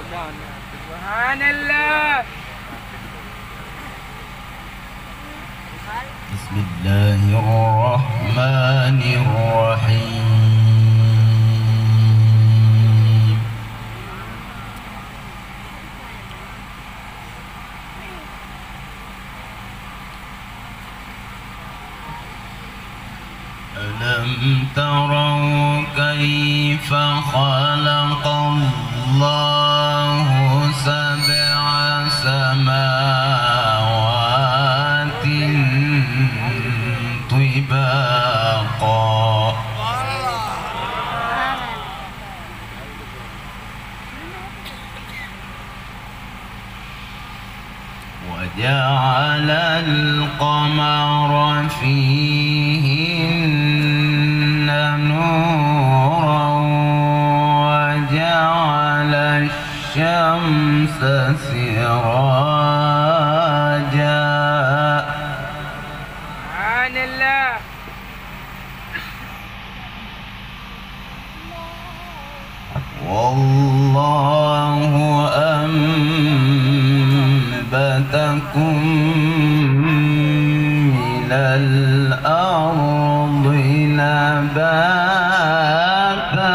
سبحان الله. بسم الله الرحمن الرحيم. ألم تروا كيف خلق الله سبع سماوات طباقا وجعل القمر فيهن نورا وجعل الشمس سراجا. سبحان الله. والله أنبتكم من الأرض نباتا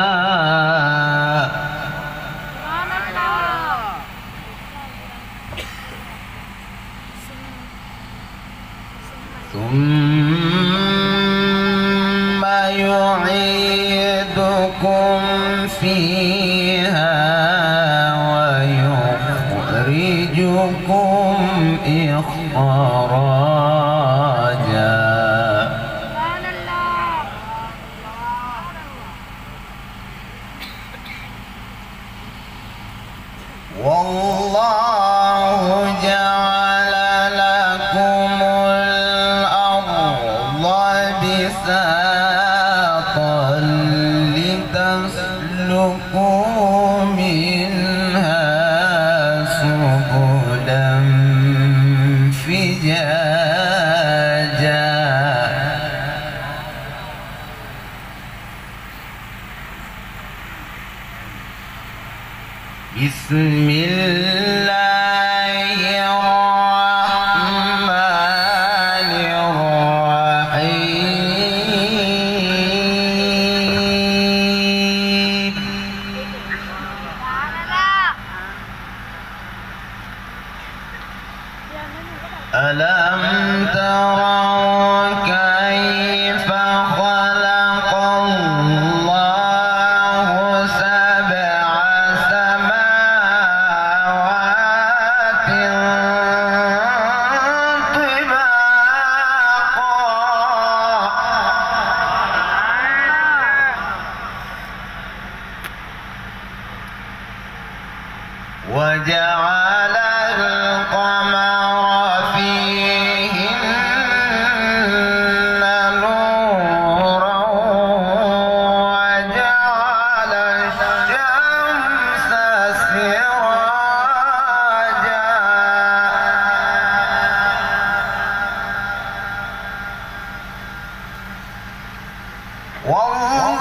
ثم يعيدكم فيها ويخرجكم إخراجا. والله جعل لكم الأرض بساطا لتسلكوا منها سبلا فجاجا. بسم الله الرحمن الرحيم. ألم تروا كيف خلق الله سبع سماوات طباقا وجعل القمر فيهن نورا وجعل الشمس سراجا. والله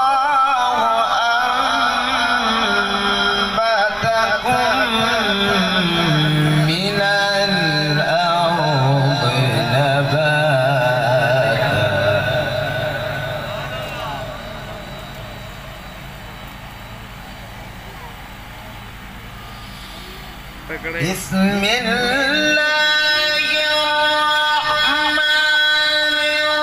أنبتكم من الأرض نباتا. بسم الله الرحمن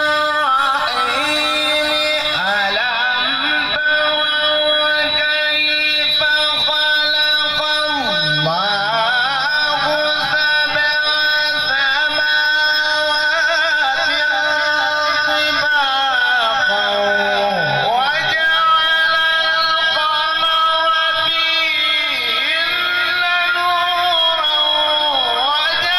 الرحيم. ألم تروا كيف خلق الله سبع سماوات طباقا وجعل القمر فيهن نورا وجعل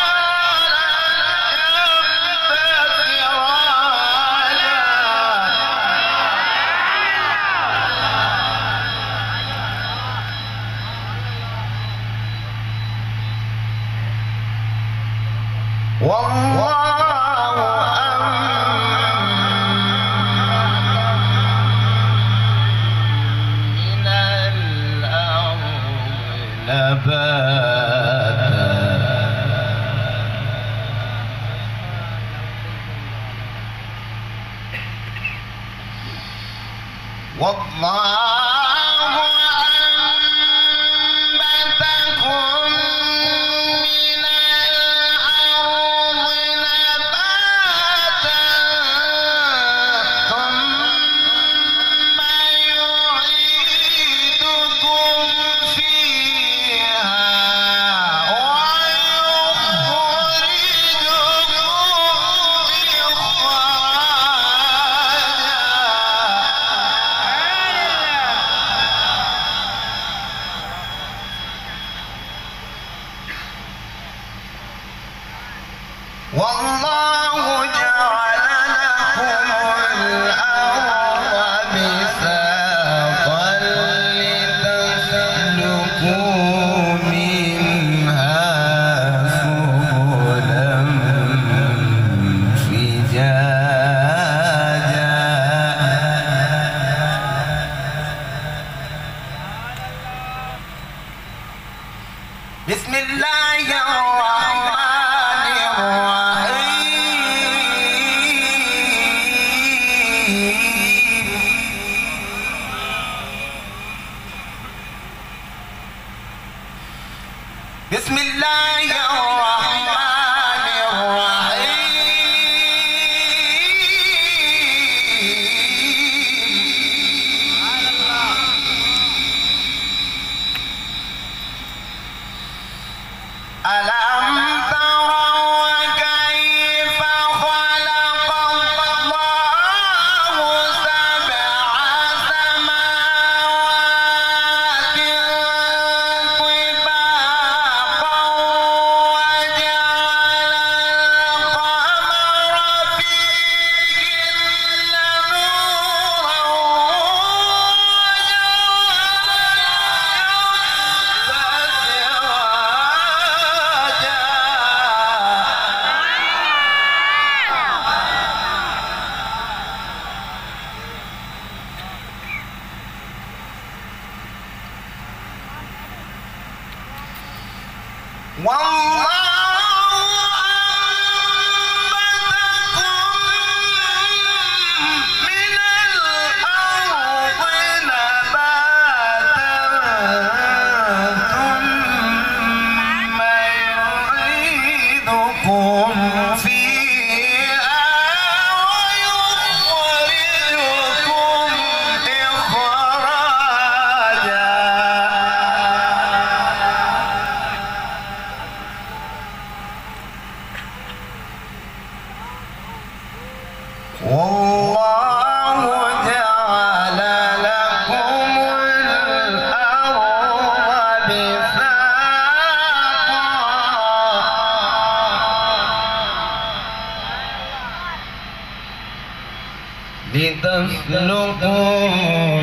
لتسلكوا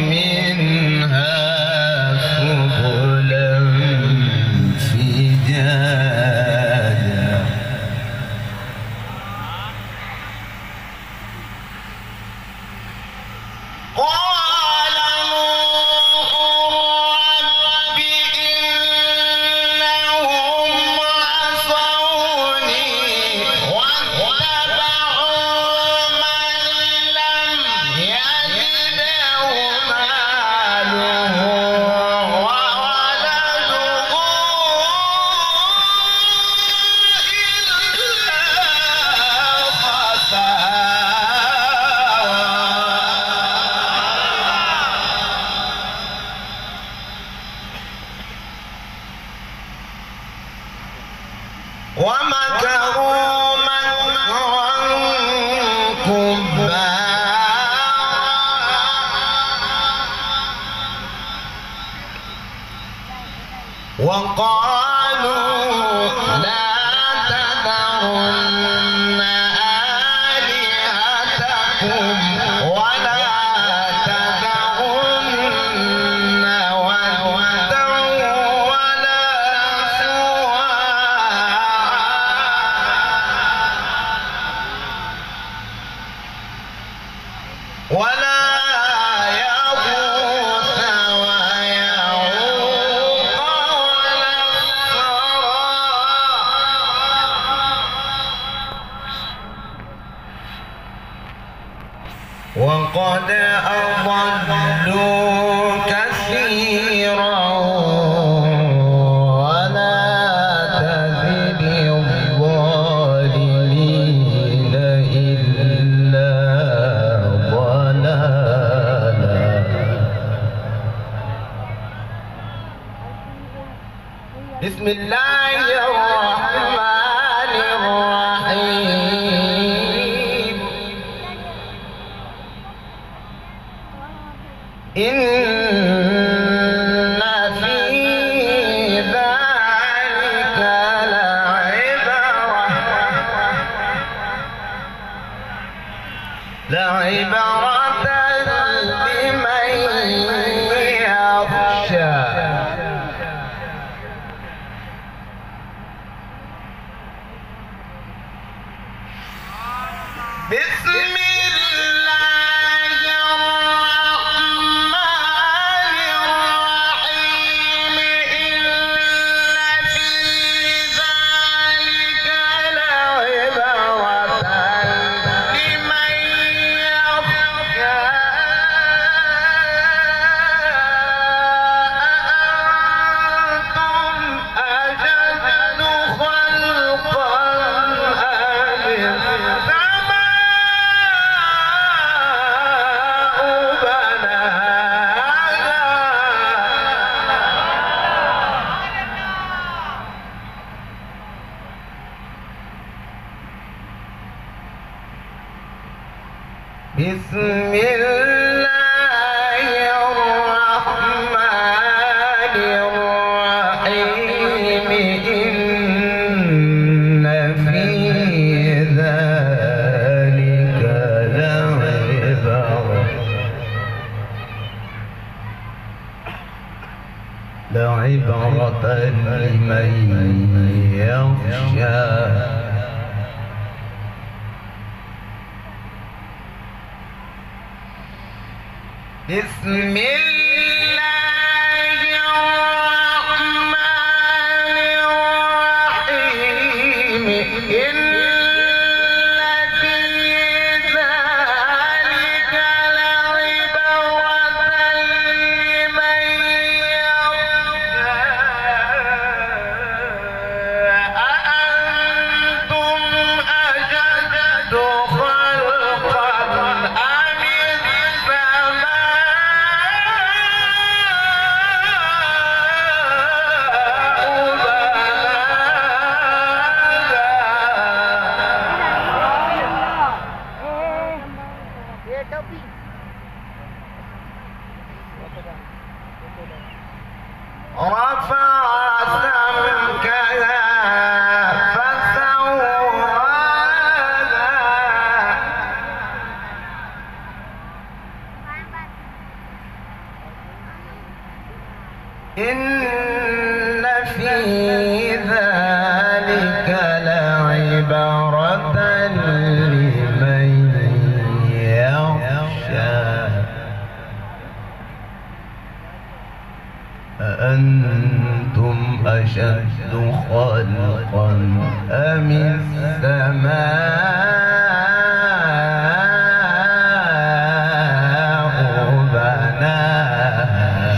منها سبلا فجاجا قال نوح رب إنهم عصوني واتبعوا من لم يزده ماله وولده ومكروا مكرا كبارا وقالوا لا تذرن آلهتكم ولا تذرن ودا ولا سواعا ولا يغوث ويعوق ونسرا بسم الله الرحمن الرحيم إن في ذلك لعبرة لمن يخشى بسم الله الرحمن الرحيم إن في ذلك لعبرة لمن يخشى أأنتم أشد خلقا بسم الله الرحمن الرحيم إن في ذلك لعبرة لمن يخشى بسم الله الرحمن الرحيم إن في ذلك لعبرة لمن يخشى أأنتم أشد خلقا أم رفع سمكها فسواها إن في ذلك لعبرة لمن يخشى أأنتم أشد خلقا أم السماء بناها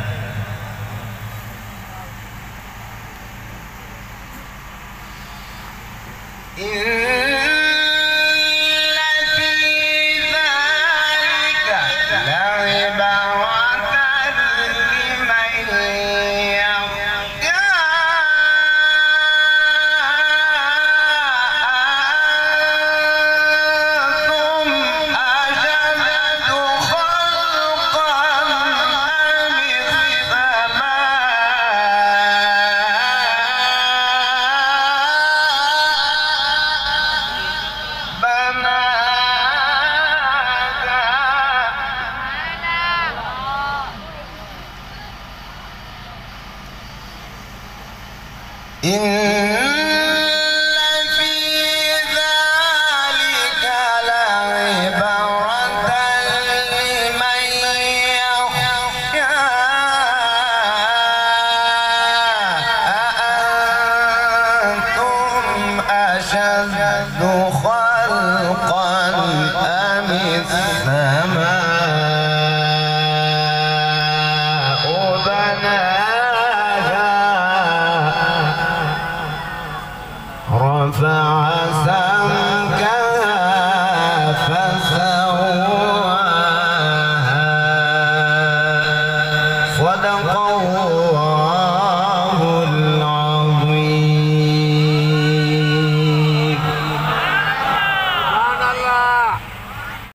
إن في ذلك لعبرة لمن يخشى أأنتم أشد خلقا أم السماء بناها رفع سمكها فسواها صدق الله